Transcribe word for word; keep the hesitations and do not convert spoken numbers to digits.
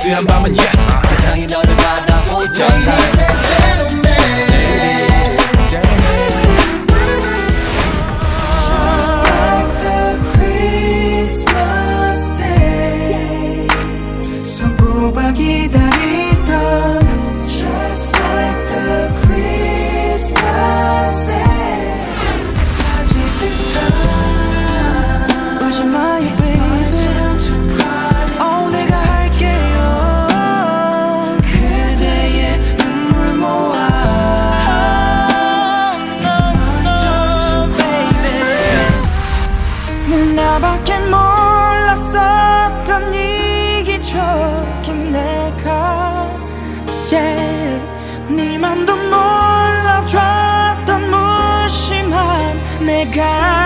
스무스한 밤은 yes. 세상이 너를 바라보잖아. Ladies and gentlemen, ladies and gentlemen. Just like the Christmas day, 손꼽아 기다리던. Just like the Christmas day. 아직 this time 울지 마요 baby. Oh 내가 할게요. 그대의 눈물 모아. No no baby. 늘 나밖에 몰랐었던 이기적인 내가 yeah. 네 맘도 몰라줬던 무심한 내가